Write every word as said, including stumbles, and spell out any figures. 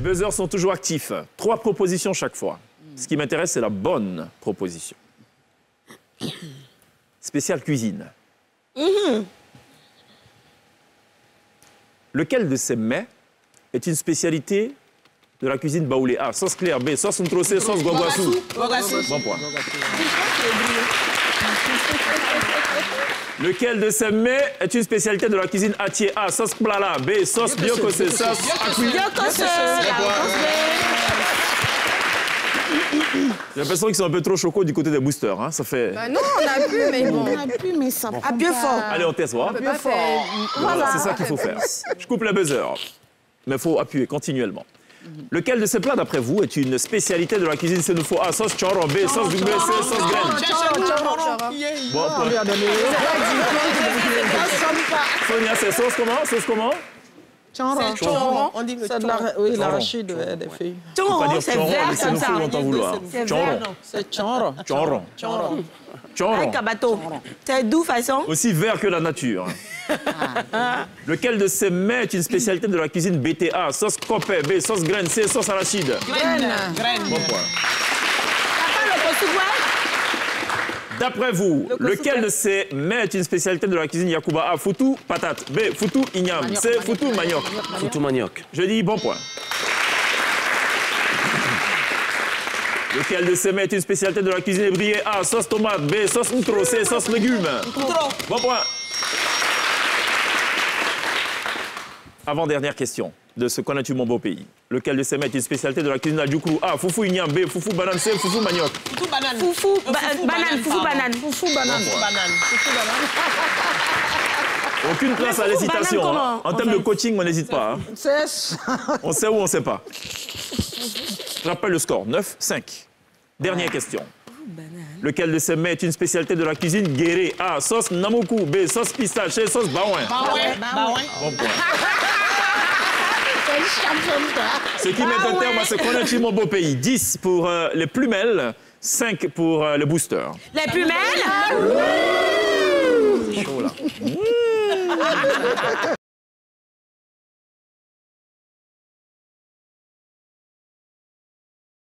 buzzers sont toujours actifs. Trois propositions chaque fois. Ce qui m'intéresse, c'est la bonne proposition. Spéciale cuisine. Mm-hmm. Lequel de ces mets est une spécialité de la cuisine baoulée? A. Sauce claire. B. Sauce ntrosé. Sauce guaguassou. Bon point. Lequel de ces mets est une spécialité de la cuisine atié? A. Sauce plala. B. Sauce biokose. Sauce akui. J'ai l'impression qu'ils sont un peu trop chocos du côté des boosters. Hein. Ça fait... Bah non, on a pu, mais bon. On a pu, mais ça Bon. prend Appuie pas... fort. Allez, on teste, voir. Appuie fort. Voilà, c'est ça qu'il faut faire. Je coupe les buzzers. Mais il faut appuyer continuellement. Lequel de ces plats, d'après vous, est une spécialité de la cuisine Sénoufo? A. Sauce choro. B. Sauce double C. Sauce graine. Bon, Sonia, c'est sauce comment? Sauce comment? Choron. Choron. On dit C'est de la, oui, l'arachide des feuilles. Choron, c'est vert comme ça. Vont en vouloir. C'est vert. C'est choron. Choron. Choron. Choron. Avec un bateau. C'est d'où façon? Aussi vert que la nature. Lequel de ces mets est une spécialité de la cuisine B T A? Sauce copé. B. Sauce graine. C. Sauce arachide. Graine. Bon point. Papa, le couscous. D'après vous, Le lequel de ces mets est une spécialité de la cuisine Yakuba? A. Foutou, patate. B. Foutou, igname. C. Foutou, manioc. Foutou manioc. Je dis bon point. Lequel de ces mets est une spécialité de la cuisine ébriée? A. Sauce tomate. B. Sauce outro. C. Sauce légumes. Bon point. Avant-dernière question de ce qu'on a tué mon beau pays. Lequel de ces mets est une spécialité de la cuisine adjoukrou? A. Foufou igname. B. Foufou banane. C. Foufou manioc. Foufou banane. Foufou banane. Foufou banane. Foufou banane. Foufou banane. Aucune place à l'hésitation. Hein. En termes de coaching, on n'hésite pas. Hein. On sait ou on ne sait pas. Je rappelle le score, neuf cinq. Dernière question. Lequel de ces mets est une spécialité de la cuisine guérée? A. Sauce namoku. B. Sauce pistache. C. Sauce baouin. Baouin. Bon point. Ce qui met un terme à ce qu'on a tué mon beau pays. dix pour euh, les plumelles, cinq pour euh, les boosters. Les plumelles?